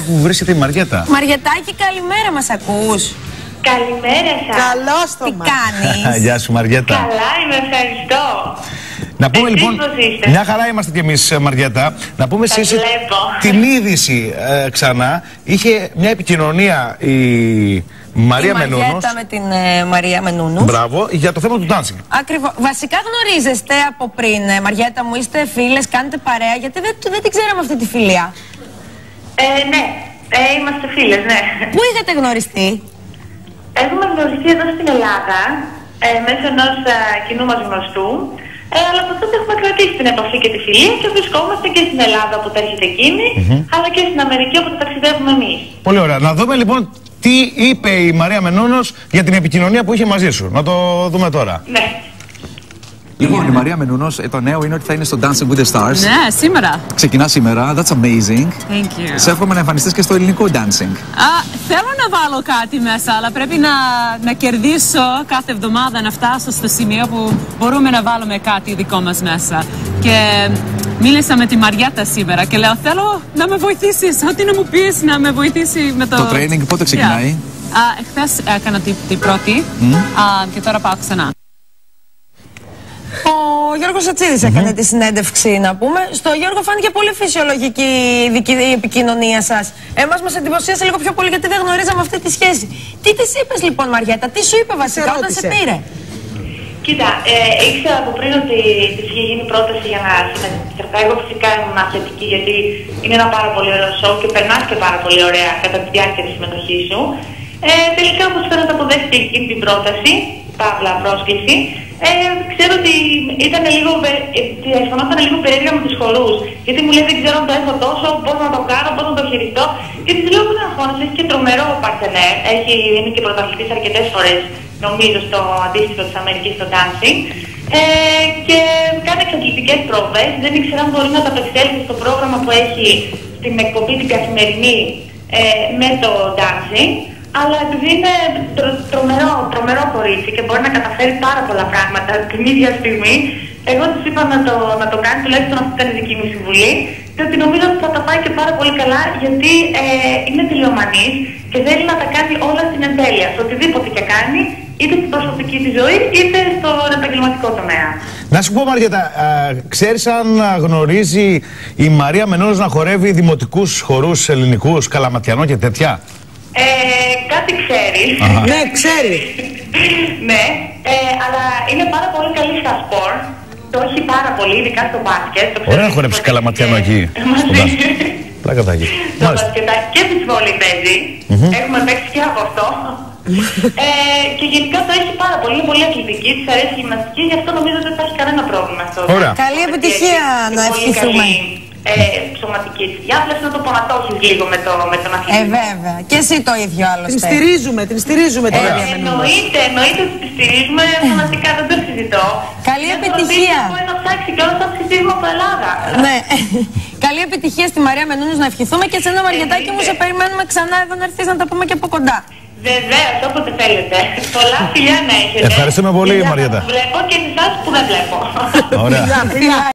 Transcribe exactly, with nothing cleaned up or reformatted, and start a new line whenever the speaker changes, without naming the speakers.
που βρίσκεται η Μαριέτα.
Μαριετάκη, καλημέρα, μας ακούς?
Καλημέρα σας.
Καλώς το
Τι κάνεις?
Γεια σου, Μαριέτα.
Καλά, είμαι, ευχαριστώ.
Να πούμε
Εσείς
λοιπόν,
πώς είστε?
μια χαρά είμαστε κι εμείς, Μαριέτα. Να πούμε
Τα
εσείς
βλέπω.
την είδηση ε, ξανά. Είχε μια επικοινωνία η Μαρία
η
Μενούνος.
Μαριέτα με την ε, Μαρία Μενούνου.
Μπράβο, για το θέμα του dancing.
Ακριβώς. Βασικά γνωρίζεστε από πριν, ε, Μαριέτα μου, είστε φίλες, κάνετε παρέα, γιατί δεν, δεν την ξέραμε αυτή τη φιλία.
Ε, ναι, ε, είμαστε φίλες, ναι.
Πού είχατε γνωριστεί?
Έχουμε γνωριστεί εδώ στην Ελλάδα, ε, μέσω ενός ε, κοινού μας γνωστού. Ε, αλλά από τότε έχουμε κρατήσει την επαφή και τη φιλία και βρισκόμαστε και στην Ελλάδα όπου τα έρχεται εκείνη, mm-hmm. αλλά και στην Αμερική όπου τα ταξιδεύουμε εμείς.
Πολύ ωραία. Να δούμε λοιπόν τι είπε η Μαρία Μενούνος για την επικοινωνία που είχε μαζί σου. Να το δούμε τώρα.
Ναι.
Λοιπόν, η Μαρία Μενούνος, το νέο είναι ότι θα είναι στο Dancing with the Stars.
Ναι, σήμερα.
Ξεκινά σήμερα. That's amazing.
Thank you.
Σε εύχομαι να εμφανιστείς και στο ελληνικό dancing.
Α, θέλω να βάλω κάτι μέσα, αλλά πρέπει να, να κερδίσω κάθε εβδομάδα να φτάσω στο σημείο που μπορούμε να βάλουμε κάτι δικό μας μέσα. Και μίλησα με τη Μαριέτα σήμερα και λέω θέλω να με βοηθήσεις, ό,τι να μου πεις να με βοηθήσει με το...
Το training πότε ξεκινάει?
Yeah. Α, εχθές έκανα την, την πρώτη mm. α, και τώρα πάω ξανά.
Ο Γιώργος Σατσίδης mm-hmm. έκανε τη συνέντευξη, να πούμε. Στο Γιώργο φάνηκε πολύ φυσιολογική η επικοινωνία σας. Εμάς μας εντυπωσίασε λίγο πιο πολύ γιατί δεν γνωρίζαμε αυτή τη σχέση. Τι της είπες λοιπόν, Μαριέτα, τι σου είπε βασικά όταν σε πήρε?
Κοίτα, ε, ήξερα από πριν ότι της είχε γίνει πρόταση για να συμμετέχω. Εγώ φυσικά ήμουν θετική γιατί είναι ένα πάρα πολύ ωραίο show και περνάς και πάρα πολύ ωραία κατά τη διάρκεια της συμμετοχής σου. Ε, τελικά όμως φαίνεται αποδέχτηκε εκείνη την πρόταση, παύλα πρόσκληση. Ε, ξέρω ότι ήταν λίγο, ε, αισθανόταν λίγο περίεργα με τους χορούς. Γιατί μου λέει δεν ξέρω αν το έχω τόσο, πώς να το κάνω, πώς να το χειριστώ. Και της λέω που αγχώνεσαι, έχει και τρομερό παρτενέρ. Έχει, είναι και πρωταθλητής αρκετές φορές, νομίζω, στο αντίστοιχο της Αμερικής στο dancing. Ε, και κάνει εξαντλητικές πρόβες. Δεν ήξερα αν μπορεί να τα απεξέλθει στο πρόγραμμα που έχει στην εκπομπή την καθημερινή ε, με το dancing. Αλλά επειδή είναι τρο, τρομερό, τρομερό κορίτσι και μπορεί να καταφέρει πάρα πολλά πράγματα την ίδια στιγμή, εγώ της είπα να το, να το κάνει, τουλάχιστον αυτή ήταν η δική μου συμβουλή, διότι νομίζω ότι θα τα πάει και πάρα πολύ καλά, γιατί ε, είναι τηλεομανής και θέλει να τα κάνει όλα στην εντέλεια. Σε οτιδήποτε και κάνει, είτε στην προσωπική της ζωή, είτε στον επαγγελματικό τομέα. Να
σου πω, Μαριέτα, ξέρεις αν γνωρίζει η Μαρία Μενούνος να χορεύει δημοτικούς χορούς ελληνικούς, καλαματιανό και τέτοια?
Ε, κάτι ξέρει.
Ναι, ξέρει.
Ναι, ε, αλλά είναι πάρα πολύ καλή στα σπορ. Το έχει πάρα πολύ, ειδικά στο μπάσκετ.
Ωραία να χορέψει καλαματιανό εκεί. Πλάκα θα έχει.
Στο μπάσκετ και τη βόλη παίζει. Έχουμε παίξει και από αυτό. ε, και γενικά το έχει πάρα πολύ, είναι πολύ αθλητική, της αρέσει η γυμναστική, γι' αυτό νομίζω ότι δεν θα έχει κανένα πρόβλημα αυτό.
Ωραία.
Καλή επιτυχία να ευχηθούμε.
Ε, σωματική της διάθεση, να το πονατώσεις λίγο με, το, με τον αθλητισμό.
Ε, βέβαια. Και εσύ το ίδιο άλλωστε.
Την στηρίζουμε, την στηρίζουμε την Μαρία Μενούνος.
Εννοείται, εννοείται ότι τη στηρίζουμε φανατικά, δεν το συζητώ.
Καλή επιτυχία.
Είναι ένα ψάξει και όλο το ψηφίσμα από Ελλάδα.
Ναι. Καλή επιτυχία στη Μαρία Μενούνος να ευχηθούμε και σε ένα Μαριετάκι μου σε περιμένουμε ξανά εδώ να έρθεις να τα πούμε και από κοντά.
Βεβαίως, όποτε θέλετε. Πολλά φιλιά να έχετε.
Ευχαριστούμε πολύ, Μαριέτα.
Βλέπω και εσάς που δεν βλέπω.
Ωραία.